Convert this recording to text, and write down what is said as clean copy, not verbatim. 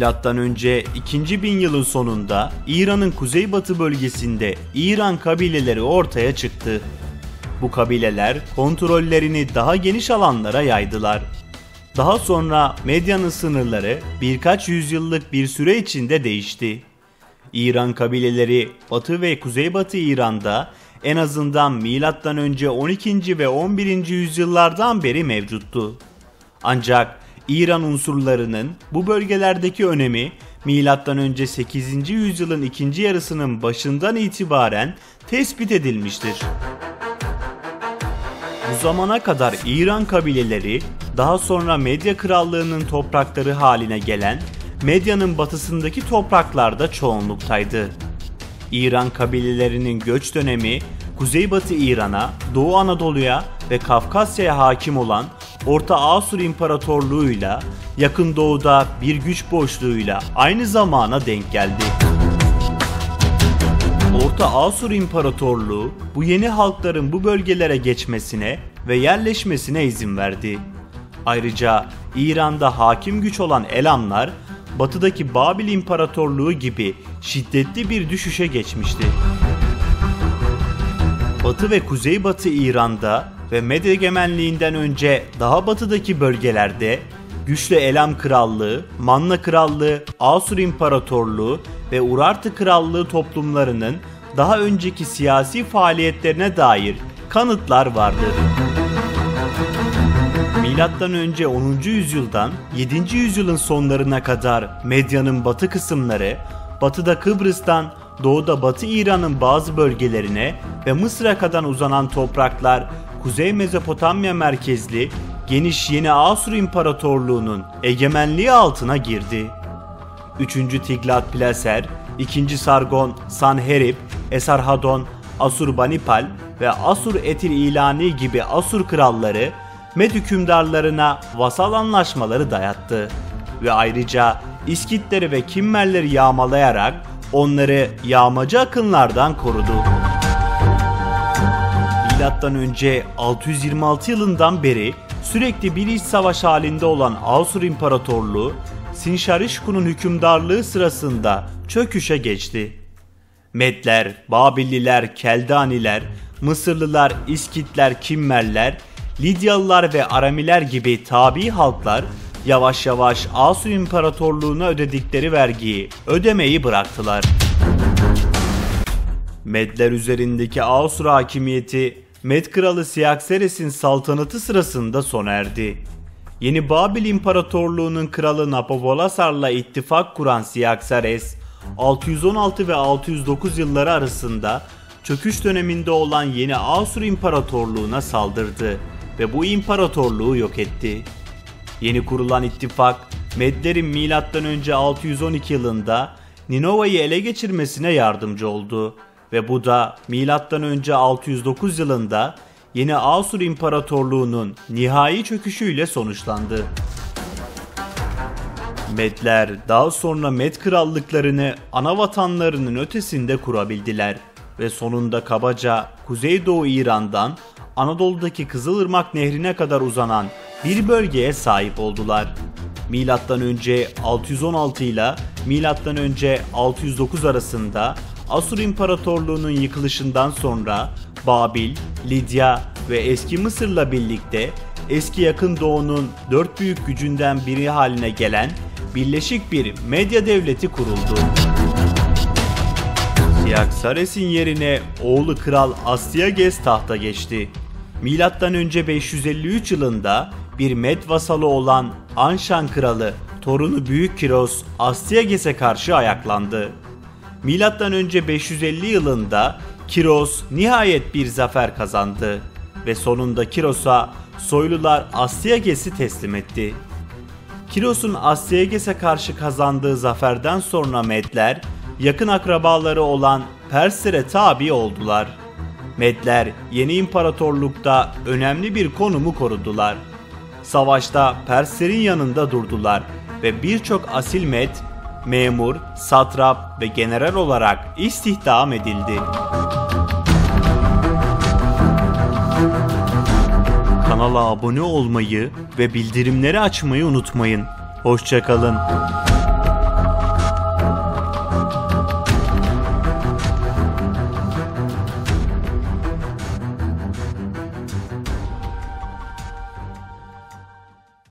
Milattan önce 2000 yılın sonunda İran'ın kuzeybatı bölgesinde İran kabileleri ortaya çıktı. Bu kabileler kontrollerini daha geniş alanlara yaydılar. Daha sonra medyanın sınırları birkaç yüzyıllık bir süre içinde değişti. İran kabileleri Batı ve Kuzeybatı İran'da en azından milattan önce 12. ve 11. yüzyıllardan beri mevcuttu. Ancak İran unsurlarının bu bölgelerdeki önemi milattan önce 8. yüzyılın ikinci yarısının başından itibaren tespit edilmiştir. Bu zamana kadar İran kabileleri daha sonra Medya Krallığı'nın toprakları haline gelen Medya'nın batısındaki topraklarda çoğunluktaydı. İran kabilelerinin göç dönemi Kuzeybatı İran'a, Doğu Anadolu'ya ve Kafkasya'ya hakim olan Orta Asur İmparatorluğu'yla Yakın Doğu'da bir güç boşluğuyla aynı zamana denk geldi. Orta Asur İmparatorluğu bu yeni halkların bu bölgelere geçmesine ve yerleşmesine izin verdi. Ayrıca İran'da hakim güç olan Elamlar, batıdaki Babil İmparatorluğu gibi şiddetli bir düşüşe geçmişti. Batı ve Kuzeybatı İran'da ve Med egemenliğinden önce daha batıdaki bölgelerde güçlü Elam Krallığı, Manna Krallığı, Asur İmparatorluğu ve Urartu Krallığı toplumlarının daha önceki siyasi faaliyetlerine dair kanıtlar vardır. Milattan önce 10. yüzyıldan 7. yüzyılın sonlarına kadar Medya'nın batı kısımları, batıda Kıbrıs'tan doğuda Batı İran'ın bazı bölgelerine ve Mısır'a kadar uzanan topraklar Kuzey Mezopotamya merkezli geniş Yeni Asur İmparatorluğu'nun egemenliği altına girdi. 3. Tiglat-Pileser, 2. Sargon, Sanherib, Esarhadon, Asurbanipal ve Asur-Etil-İlani gibi Asur kralları Med hükümdarlarına vasal anlaşmaları dayattı ve ayrıca İskitleri ve Kimmerleri yağmalayarak onları yağmacı akınlardan korudu. Milattan önce 626 yılından beri sürekli bir iç savaş halinde olan Asur İmparatorluğu Sinşarişku'nun hükümdarlığı sırasında çöküşe geçti. Medler, Babilliler, Keldaniler, Mısırlılar, İskitler, Kimmerler, Lidyalılar ve Aramiler gibi tabi halklar yavaş yavaş Asur İmparatorluğu'na ödedikleri vergiyi ödemeyi bıraktılar. Medler üzerindeki Asur hakimiyeti Med kralı Siakseres'in saltanatı sırasında sona erdi. Yeni Babil İmparatorluğu'nun kralı Nabopolassar'la ittifak kuran Siakseres, 616 ve 609 yılları arasında çöküş döneminde olan Yeni Asur İmparatorluğu'na saldırdı ve bu imparatorluğu yok etti. Yeni kurulan ittifak, Medlerin M.Ö. 612 yılında Ninova'yı ele geçirmesine yardımcı oldu ve bu da M.Ö. 609 yılında Yeni Asur İmparatorluğu'nun nihai çöküşüyle sonuçlandı. Medler daha sonra Med krallıklarını ana vatanlarının ötesinde kurabildiler ve sonunda kabaca Kuzeydoğu İran'dan Anadolu'daki Kızılırmak Nehri'ne kadar uzanan bir bölgeye sahip oldular. Milattan önce 616 ile Milattan önce 609 arasında Asur İmparatorluğu'nun yıkılışından sonra Babil, Lidya ve eski Mısır'la birlikte eski Yakın Doğu'nun dört büyük gücünden biri haline gelen birleşik bir Medya devleti kuruldu. Siakseres'in yerine oğlu Kral Astyages tahta geçti. Milattan önce 553 yılında bir Med vasalı olan Anshan kralı torunu Büyük Kiros Astyages'e karşı ayaklandı. Milattan önce 550 yılında Kiros nihayet bir zafer kazandı ve sonunda Kiros'a soylular Astyages'i teslim etti. Kiros'un Astyages'e karşı kazandığı zaferden sonra Medler yakın akrabaları olan Perslere tabi oldular. Medler yeni imparatorlukta önemli bir konumu korudular. Savaşta Perslerin yanında durdular ve birçok asil Med, memur, satrap ve general olarak istihdam edildi. Kanala abone olmayı ve bildirimleri açmayı unutmayın. Hoşça kalın.